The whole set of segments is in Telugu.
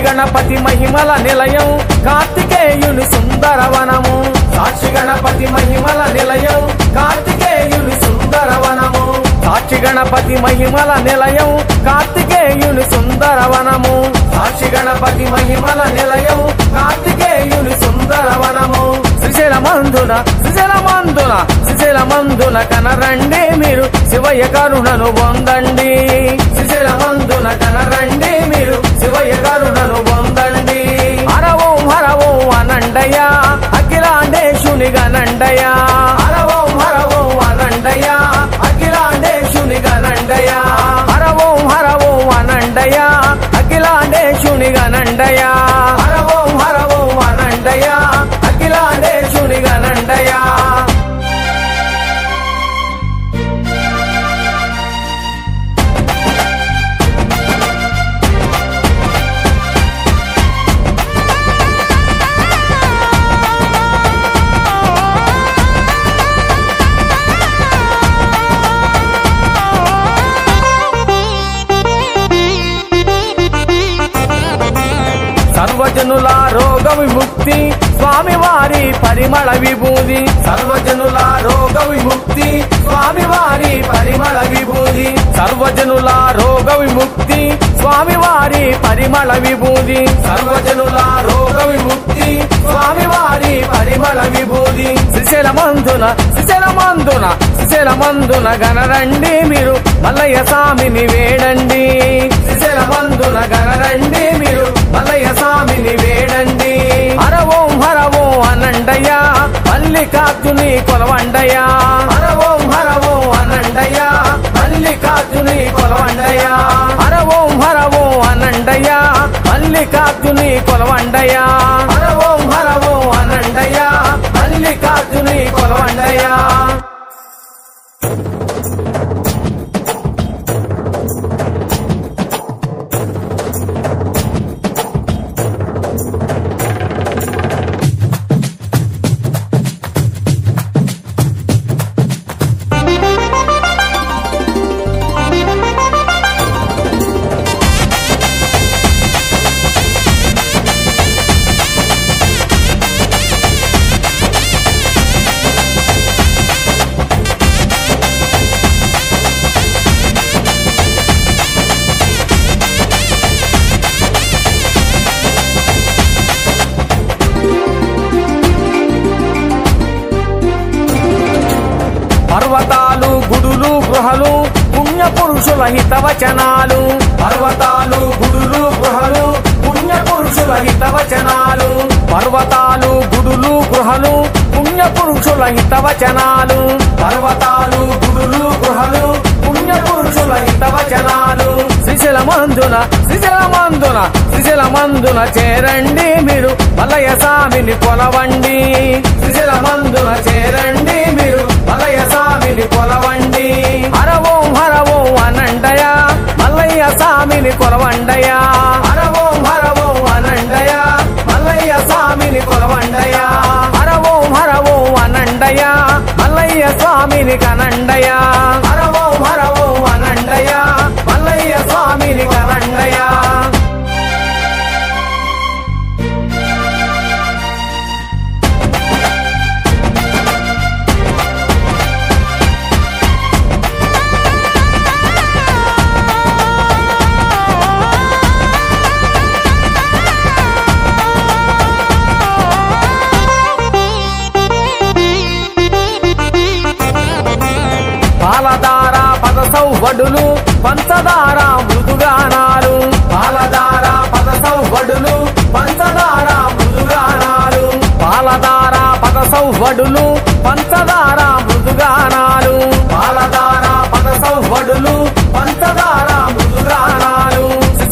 గణపతి మహిమల నిలయం కార్తికేయుని సుందరవనము సాక్షి గణపతి మహిమల నిలయం కార్తికేయుని సుందరవనము సాక్షి గణపతి మహిమల నిలయం కార్తికేయుని సుందరవనము సాక్షి గణపతి మహిమల నిలయం కార్తికేయుని సుందరవనము శ్రీశైలమందున కనరండి మీరు శివయ్య కరుణను పొందండి శ్రీశైలమందున కనరండి మీరు శివయ్య కరుణను పొందండి హరవోం అనండయ్య అఖిలాండేశుని గనండయ్య హరవోం అనండయ్య అఖిలాండేశుని గనండయ్య హరవోం అనండయ్య అఖిలాండేశుని గనండయ్య హరవోం అనండయ్య అఖిలాండేశుని గనండయ్య సర్వజనుల రోగ విముక్తి స్వామివారి పరిమళ విభూది సర్వజనుల రోగ విముక్తి స్వామివారి పరిమళ విభూది సర్వజనుల రోగ విముక్తి స్వామివారి పరిమళ విభూది సర్వజనుల రోగ విముక్తి స్వామివారి పరిమళ విభూది శ్రీశైలమందున గనరండి మీరు మల్లయ్య స్వామిని వేడండి శ్రీశైలమందున గనరండి మీరు మల్లయ్య స్వామిని వేడండి హరవోం అనండయ్య మల్లికార్జుని కొలవండయ్య హరవోం అనండయ్య మల్లికార్జుని కొలవండయ్య హరవోం అనండయ్య మల్లికార్జుని కొలవండయ్య హరవోం అనండయ్య మల్లికార్జుని కొలవండయ్య పర్వతాలు గుడులు గృహలు పుణ్య పురుషుల హితవచనాలు పర్వతాలు గుడులు గృహలు పుణ్య పురుషుల హితవచనాలు పర్వతాలు గుడులు గృహలు పుణ్య పురుషుల హితవచనాలు పర్వతాలు గుడులు గృహలు పుణ్య పురుషుల హితవచనాలు శ్రీశైలమందున చేరండి మీరు మల్లయ్య స్వామిని కొలవండి శ్రీశైలమందున చేరండి మీరు మల్లయ్య స్వామిని కొలవండి హరవోం అనండయ్య మల్లయ్య స్వామిని కొలవండయ్య హరవోం అనండయ్య మల్లయ్య స్వామిని కొలవండయ్య హరవోం అనండయ్య మల్లయ్య స్వామిని కనండయ్య హరవోం అనండయ్య మల్లయ్య స్వామిని కనండయ్య పాలధార పద సౌవడులు పంచదార మృదుగానాలు పాలధార పద సౌవడులు పంచదార మృదుగానాలు పాలధార పద సౌవడులు పంచదార మృదుగానాలు పాలధార పద సౌవడులు పంచదార మృదుగానాలు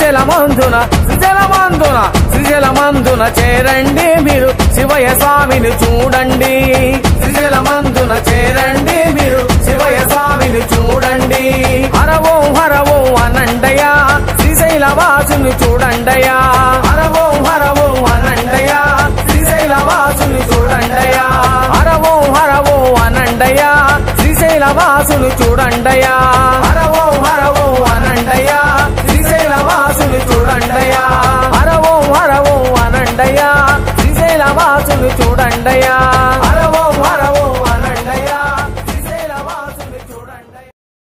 శ్రీశైలమందున చేరండి మీరు శివయ్య స్వామిని చూడండి శ్రీశైలమందున చేరండి మీరు శివయ్య స్వామిని చూడండి హరవోం అనండయ్య శ్రీశైలవాసుని చూడండయ్య హరవోం అనండయ్య శ్రీశైలవాసుని చూడండయ్య హరవోం అనండయ్య శ్రీశైలవాసుని చూడండయ్య హరవోం అనండయ్య శ్రీశైలవాసుని చూడండయ్య హరవోం స్వామిని చూడండయ్యా